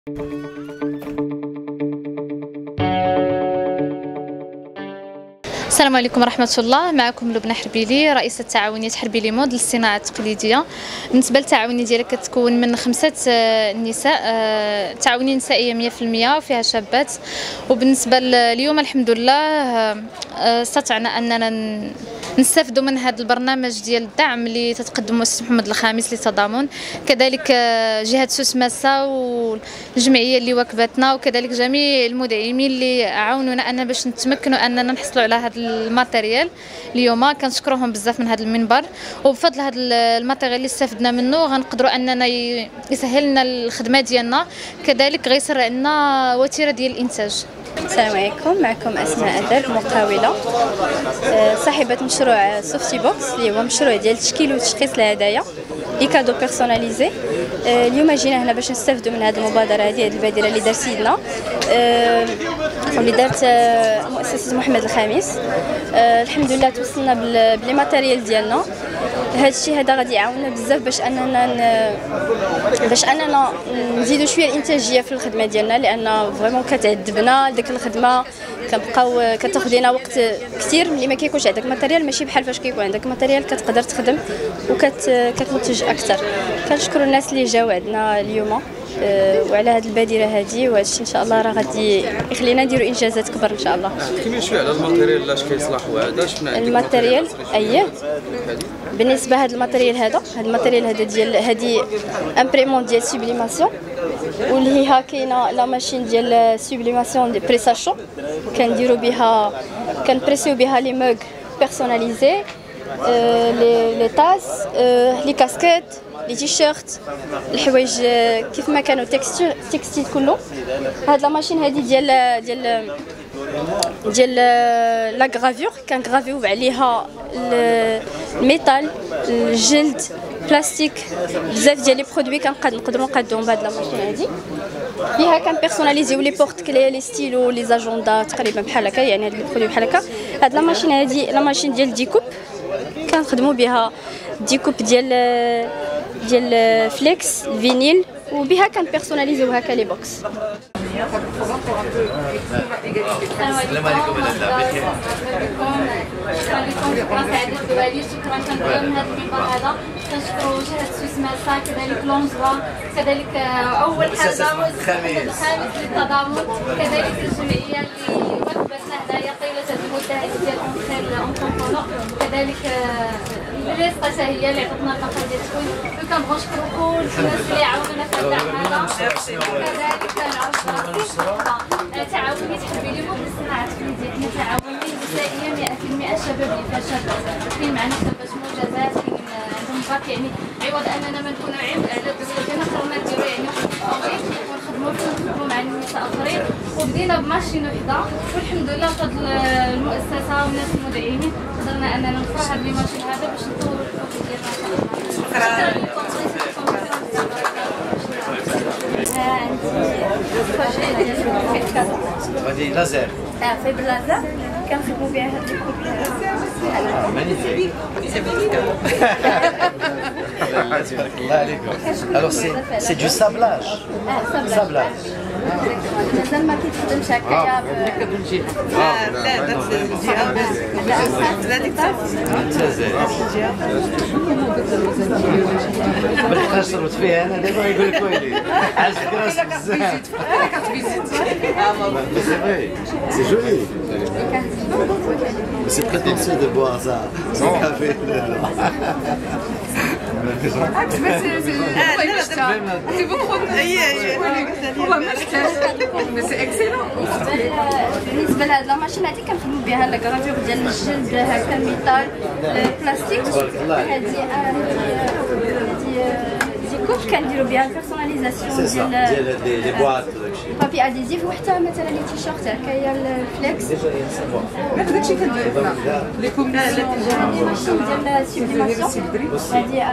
السلام عليكم ورحمة الله. معكم لبنى حربيلي، رئيسة تعاونية حربيلي مود للصناعة التقليدية. بالنسبة للتعاونية ديالها كتكون من 5 نساء، تعاونية نسائية 100% وفيها شابات. وبالنسبة اليوم الحمد لله استطعنا أننا نستافدوا من هذا البرنامج ديال الدعم اللي تتقدم مؤسسة محمد الخامس للتضامن، كذلك جهة سوس ماسة والجمعية اللي واكبتنا، وكذلك جميع المدعمين اللي عاونونا أننا باش نتمكنوا أننا نحصلوا على هذا الماتيريال اليوم. كنشكرهم بزاف من هذا المنبر، وبفضل هذا الماتيريال اللي استفدنا منه غنقدروا أننا يسهل لنا الخدمة ديالنا، كذلك غيسرع لنا وتيرة ديال الإنتاج. السلام عليكم، معكم أسماء أدر، مقاولة صاحبة مشروع سوفتي بوكس اللي هو مشروع ديال تشكيل وتشخيص الهدايا لي كادو بيرسوناليزي. اليوم جينا هنا باش نستافدوا من هذه المبادرة هذه البادرة اللي دار سيدنا واللي دارت مؤسسة محمد الخامس. الحمد لله توصلنا بلي ماتيريال ديالنا. هذا الشيء هذا غادي يعاوننا بزاف باش اننا نزيدوا شويه الانتاجيه في الخدمه ديالنا، لان فريمون كتعذبنا ديك الخدمه، كنبقاو كتاخذ لنا وقت كثير ملي ما كيكونش عندك ماتيريال. ماشي بحال فاش كيكون عندك ماتيريال كتقدر تخدم وكتنتج اكثر. كنشكروا الناس اللي جاوا عندنا اليوم وعلى هذه البادره هذه، وهذا الشيء ان شاء الله راه غادي يخلينا نديروا انجازات كبر ان شاء الله. كيفاش شويه على الماتيريال اش كيصلح وهذا شفنا عندك الماتيريال بالنسبه هذا الماتيريال هذا ديال هذه امبريمون ديال سوبليماسيون، واللي ها كاينه لا ماشين ديال سوبليماسيون دي بريساشون كنديروا بها كنبريسيو بها لي موغ بيرسوناليزي، لي تاس، لي كاسكيت، لي تيشيرت، الحوايج كيف ما كانوا تكستيل كله. هاد لا ماشين هذه ديال لا غرافيور كنغرافيو عليها الميتال، الجلد، بلاستيك، بزاف ديال لي برودوي نقدروا نقادوهم بهاد لا ماشين هذه. فيها كان بيرسوناليزيو لي بورت كلي، لي ستيلو، لي زاجوندا تقريبا بحال هكا، يعني هاد لي برودوي بحال هكا. هاد لا ماشين هذه لا ماشين ديال ديكوب كنخدموا بها ديكوب ديال فليكس الفينيل، وبها كان بيرسوناليزيو هكا لي بوكس. السلام عليكم بخير. شكرا سعيد الدوالي، شكرا كنقول من هذا المنبر هذا. كنشكروا جهة سوس ماسة، كذلك لونجوا، كذلك أول حاجة الخامس للتضامن، كذلك الجمعية اللي واكبتنا هنايا طيلة هذه المدة ديال أونطونطونو، كذلك الريسطة حتى هي اللي عطاتنا الطاقة ديال التكوين. كنبغيو نشكروا كل الناس اللي عاونونا في الدعم هذا، وكذلك نعرف تعاونية حربيلي مود للصناعة التقليدية. حنا تعاونية نسائية 100% شباب اللي فيها شابات، كاين معنا شابات منجزات، كاين عندهم باك، يعني عوض اننا ما نكونوا عبء على الدوله ديالنا قررنا نديرو يعني واحد التوظيف ونخدموا مع النساء اخرين. وبدينا بماشين وحده، والحمد لله بفضل المؤسسه والناس المدعمين قدرنا اننا نرفعوا هذا الماشين هذا باش نطوروا البروجي ديالنا ان شاء الله. غادي لازر فايبر لازر كنخدموا بها هاد الكوب مانيفيك. الله عليكم. Alors c'est du sablage. Sablage. مازال ما كيتخدمش هكايا ما لحقناش صرت فيها انا دابا يقول لك ويلي عاجبك راسك بزاف. C'est joli. C'est prétentieux de boire ça. Sans café. بالنسبه لهاد لا ماشين هادي كنخدموا بها لا كرافيور ديال الجلد، هكا الميتال، البلاستيك. هادي كوب كنديروا بها البيرسوناليزاسيون ديال لي بواط وداكشي. بابي اديزيف، وحتى مثلا لي تيشيرت هكايا الفليكس. داكشي كنديرو حنا لي كومبليسيون لي ماشين ديال سوبليماسيون. هادي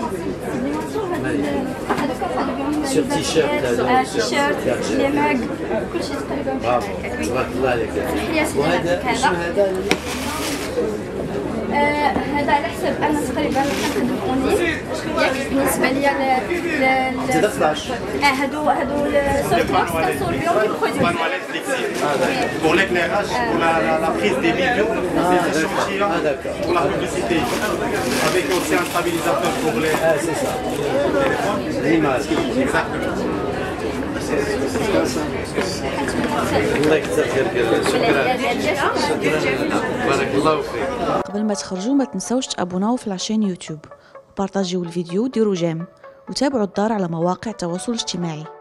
Sur t-shirt, التيشيرت، لي ماغ، كلشي تقريبا بحال هكا. تبارك الله عليك. وهذا شنو هذا؟ هذا على حسب انا تقريبا كنخدم اونلاين ياك بالنسبه ليا انت 12 هادو السوفت بوكس كنصور بهم لي برودوي pour l'éclairage, pour la prise des vidéos, des échantillons, pour la publicité, avec aussi un stabilisateur pour les téléphones. L'image. Exactement. الله يكثر خيرك. شكرا. بارك الله فيك. قبل ما تخرجوا ما تنسوش تابوناو في لاشين يوتيوب وبارطاجيو الفيديو وديروا جيم وتابعوا الدار على مواقع التواصل الاجتماعي.